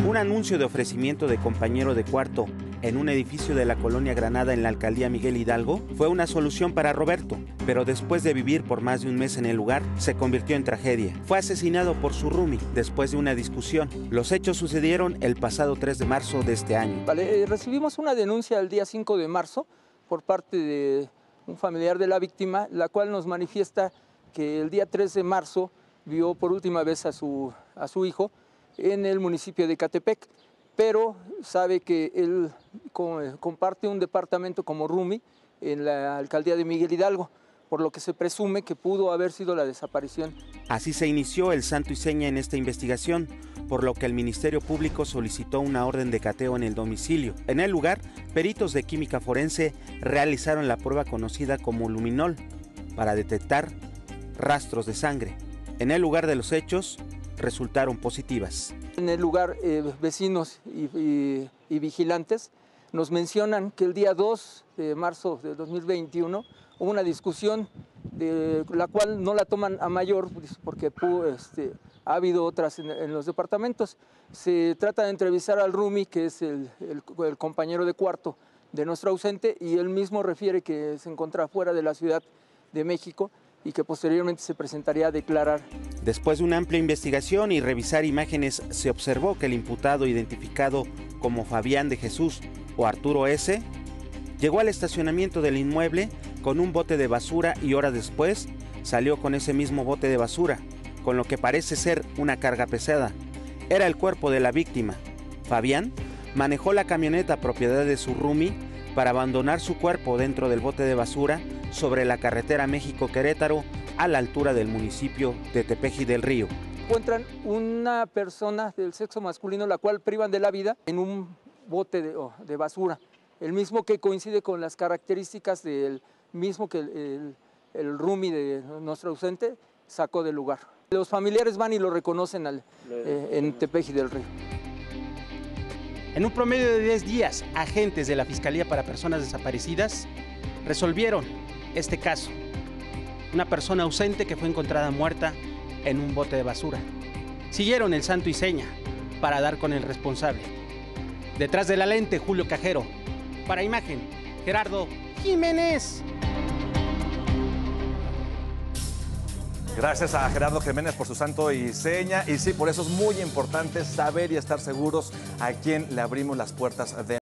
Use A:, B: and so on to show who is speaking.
A: Un anuncio de ofrecimiento de compañero de cuarto en un edificio de la colonia Granada en la alcaldía Miguel Hidalgo fue una solución para Roberto, pero después de vivir por más de un mes en el lugar, se convirtió en tragedia. Fue asesinado por su roomie después de una discusión. Los hechos sucedieron el pasado 3 de marzo de este año.
B: Recibimos una denuncia el día 5 de marzo por parte de un familiar de la víctima, la cual nos manifiesta que el día 3 de marzo vio por última vez a su hijo en el municipio de Ecatepec, pero sabe que él comparte un departamento como roomie en la alcaldía de Miguel Hidalgo, por lo que se presume que pudo haber sido la desaparición.
A: Así se inició el santo y seña en esta investigación, por lo que el Ministerio Público solicitó una orden de cateo en el domicilio. En el lugar, peritos de química forense realizaron la prueba conocida como luminol para detectar rastros de sangre. En el lugar de los hechos, resultaron positivas.
B: En el lugar, vecinos y vigilantes nos mencionan que el día 2 de marzo de 2021 hubo una discusión de la cual no la toman a mayor porque ha habido otras en los departamentos. Se trata de entrevistar al roomie, que es el compañero de cuarto de nuestro ausente, y él mismo refiere que se encuentra fuera de la Ciudad de México y que posteriormente se presentaría a declarar.
A: Después de una amplia investigación y revisar imágenes, se observó que el imputado, identificado como Fabián de Jesús o Arturo S., llegó al estacionamiento del inmueble con un bote de basura y horas después salió con ese mismo bote de basura, con lo que parece ser una carga pesada. Era el cuerpo de la víctima. Fabián manejó la camioneta propiedad de su roomie para abandonar su cuerpo dentro del bote de basura sobre la carretera México-Querétaro a la altura del municipio de Tepeji del Río.
B: Encuentran una persona del sexo masculino la cual privan de la vida en un bote de basura, el mismo que coincide con las características del mismo que el roomie de nuestro ausente sacó del lugar. Los familiares van y lo reconocen en Tepeji del Río.
C: En un promedio de 10 días, agentes de la Fiscalía para Personas Desaparecidas resolvieron este caso. Una persona ausente que fue encontrada muerta en un bote de basura. Siguieron el santo y seña para dar con el responsable. Detrás de la lente, Julio Cajero. Para Imagen, Gerardo Jiménez.
D: Gracias a Gerardo Jiménez por su santo y seña. Y sí, por eso es muy importante saber y estar seguros a quién le abrimos las puertas de